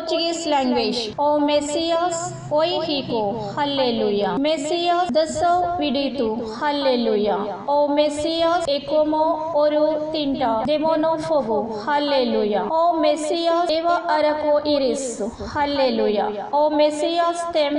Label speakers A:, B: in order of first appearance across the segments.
A: Portuguese language. O Messias, oi rico, hallelujah. Messias desceu peditu, hallelujah. O Messias é como ouro tinta, demonófobo, hallelujah. O Messias eva araco iris, hallelujah. O Messias tem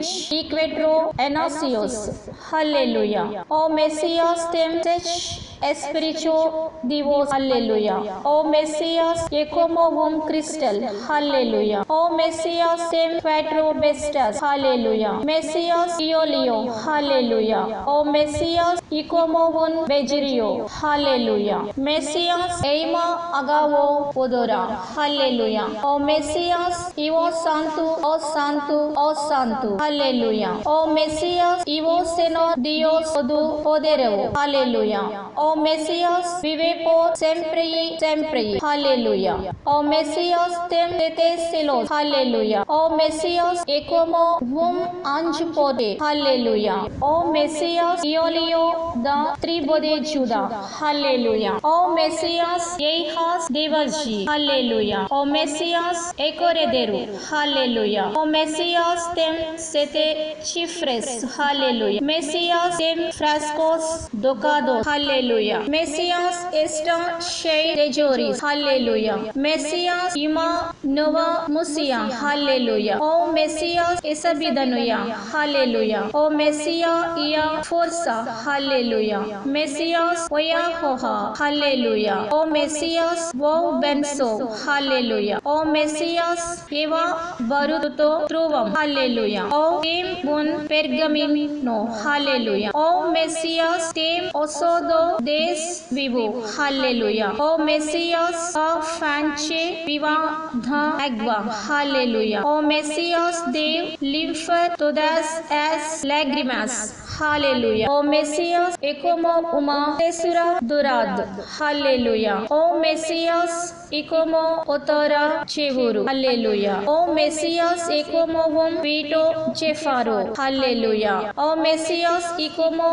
A: 24 enacios, hallelujah. O Messias tem 7 Espíritu Divos, aleluya. O Mesías é como cristal, aleluya. O Mesías tem 4 bestas, aleluya. Mesías iolio, aleluya. O Mesías é como bejirio, aleluya. Mesías eima agavo odora, aleluya. O Mesías ivo santo, o santo, aleluya. O Mesías ivo senor Dios todo poderoso, aleluya. O Mesías vive por sempre y sempre, aleluya. O Mesías tem 7 selos, aleluya. O Mesías é como anjo poder, aleluya. O Mesías iolio da tribo de Judá, aleluya. O Mesías hijas de Vaji, aleluya. O Mesías é cordeiro, aleluya. O Mesías tem 7 chifres, aleluya. Mesías tem frascos docados, aleluya. Mesías está cheio de joris, aleluya. Mesías ima nova música, aleluya. O Mesías é sabedoria, aleluya. O Mesías é a força, aleluya. Mesías é a honra, aleluya. O Mesías o benço, aleluya. O Mesías é a baruto trovam, aleluya. O tem pergamino, aleluya. O Mesías tem osodo des vivo, aleluya. O Mesías a fanche viva da agua, aleluya. O Mesías deu limpa todas as lágrimas, aleluya. O Mesías é como uma tesoura dourada, aleluya. O Mesías é como outra tesouro, aleluya. O Mesías é como vito de faro, aleluya. O Mesías é como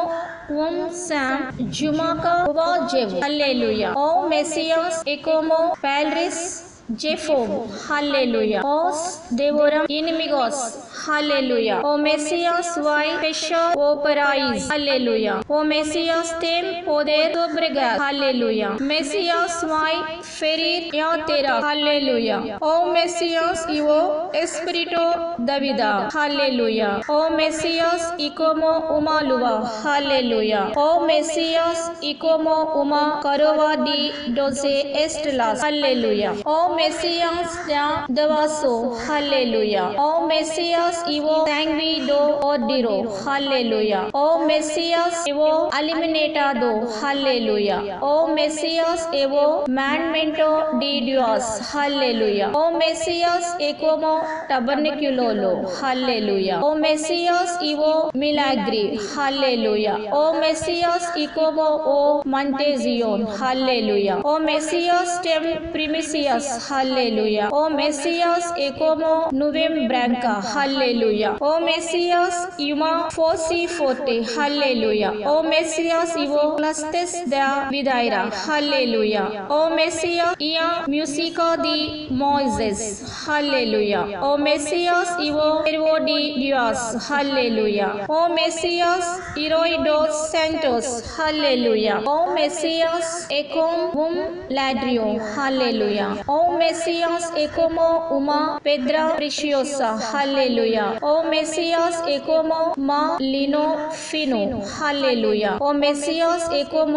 A: sam jumaca uvajevo, aleluya. O Mesías é como Palris de fogo, aleluya. Os devora inimigos, aleluya. O Mesías vai fechar o paraíso, aleluya. O Mesías tem poder sobre gás, aleluya. Mesías vai ferir a terra, aleluya. O Mesías e o Espírito da vida, aleluya. O Mesías é como uma luva, aleluya. O Mesías é como uma coroa de 12 estrelas, aleluya. O Mesías da devasso, aleluya. O Mesías é o sangue do Cordeiro, aleluya. O Mesías é o alimentado, aleluya. O Mesías é o mandamento de Deus, aleluya. O Mesías é como tabernáculo, aleluya. O Mesías é o milagre, aleluya. O Mesías é como o Monte Zion, aleluya. O Mesías tem primícias, aleluya. O Mesías é como nuvem branca, aleluya. O Mesías é uma fosse forte, aleluya. O Mesías é o clastes da videira, aleluya. O Mesías é a música de Moisés, aleluya. O Mesías é o servo de Deus, aleluya. O Mesías herói dos santos, aleluya. O Mesías é como ladrilho, aleluya. O Mesías é como uma pedra preciosa, aleluya. O Mesías é como lino fino, aleluya. O Mesías é como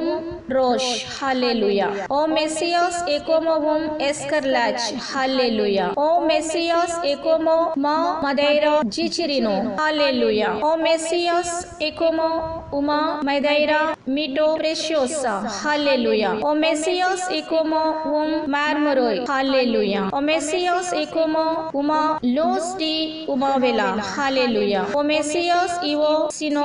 A: roche, aleluya. O Mesías é como escarlate, aleluya. O Mesías é como madeira de cirino, aleluya. O Mesías é como uma madeira muito preciosa, aleluya. O Mesías é como mármore, aleluya. O Mesías é como uma luz de uma vela, aleluya. O Mesías é o Senhor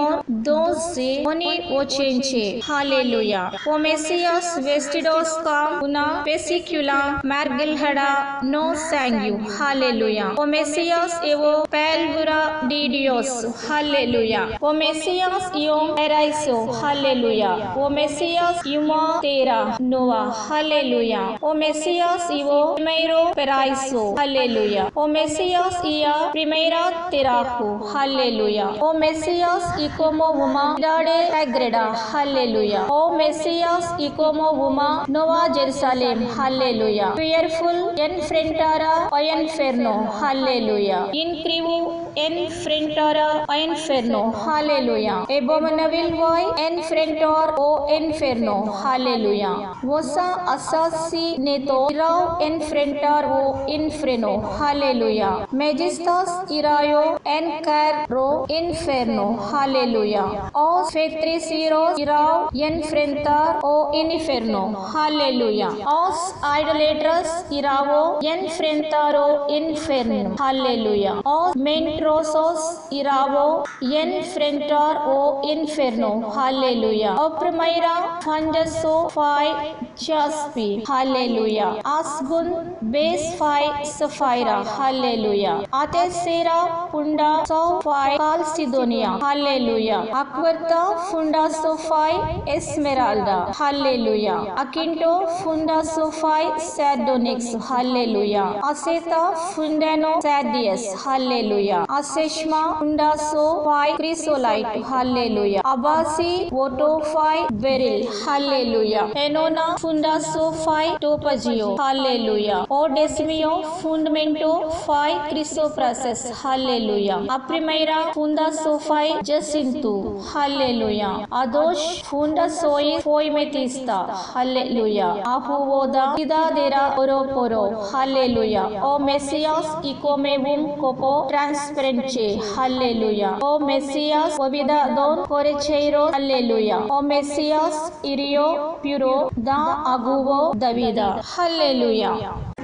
A: 12 onipotente. Hallelujah. O Messias, vestidos cam una vesicula margilhada no sangue. Hallelujah. O Messias, evo pelvura de Dios. Hallelujah. O Messias, iom eraiso. Hallelujah. O Messias, iuma terra nova. Hallelujah. O Messias, ivo primeiro peraiso. Hallelujah. O Messias, ia primeira terraco. Hallelujah. O Messias, y como uma idade sagrada. Hallelujah. O Messias, y como uma Nova Jerusalem. Hallelujah. Fearful enfrentara o inferno. Hallelujah. Incrível enfrentara o inferno. Hallelujah. Abominable voi enfrentar o inferno. Hallelujah. Vosa assassinato irao enfrentar o inferno. Hallelujah. Majestas irayo encarro inferno. Hallelujah. Os fetriciros irao enfrentar o inferno. Hallelujah. Os idolaters irao enfrentar o inferno. Hallelujah. Os mentirosos irao enfrentar o inferno. Hallelujah. O primeira fandaso fai jaspi. Hallelujah. Asgun base fai sapphira. Hallelujah. A terceira funda so fai calcedonia. Hallelujah. A quarta funda so fai esmeralda. Hallelujah. A quinto funda so fai sardonyx. Hallelujah. A sexta fundano sardius. Hallelujah. A sexma funda so fai chrysolite. Hallelujah. A basi voto fai beryl. Hallelujah. A nona funda so fai topazio. Hallelujah. O decimio fundamento fai chrysoprasus. Hallelujah. A primeira funda so fai jacinto. Hallelujah. A dos funda soi foi metista. Hallelujah. A huvoda cidadera oroporo. Hallelujah. O Messias y comevum copo transparente. Hallelujah. O Messias obida don corecheiro. Hallelujah. O Messias irio puro da aguvo da vida. Hallelujah.